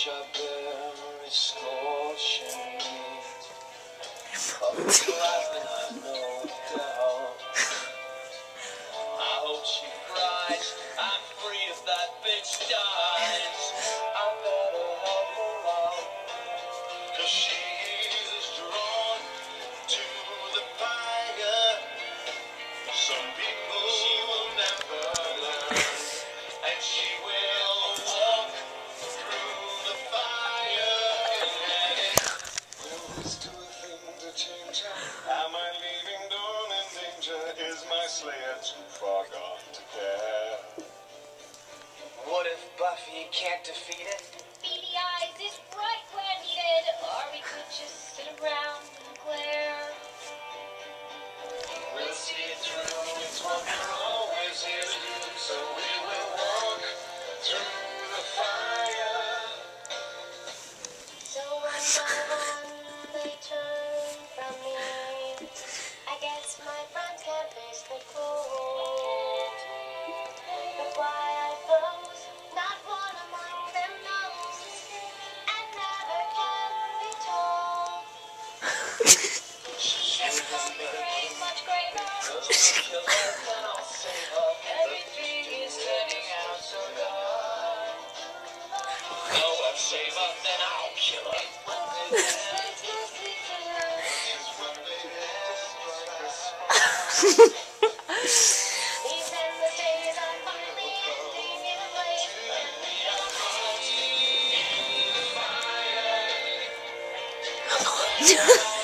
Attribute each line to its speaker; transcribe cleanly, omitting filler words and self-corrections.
Speaker 1: strawberry scorching me. Laughing, I no doubt. I hope she cries. I'm free if that bitch dies. I better help her out, 'cause she's drawn to the fire. Some people she will never learn, and she will walk through the fire. Will this do a thing to change her? Am I leaving dawn in danger? Is my slayer too far gone to care? What if Buffy can't defeat it?
Speaker 2: Beady eyes is right where needed, or we could just sit around and glare.
Speaker 1: We'll see it through, it's what we're always here to do. So we will walk through the fire.
Speaker 2: So one by one they turn from me. I guess my friends can't face the cold. But why I froze, not one among them knows, and never can be told. She doesn't break much greater.
Speaker 1: Everything is turning out so dark. No, I'll save her, then I'll kill her.
Speaker 2: These endless days are finally ending in a place where we are caught in the fire.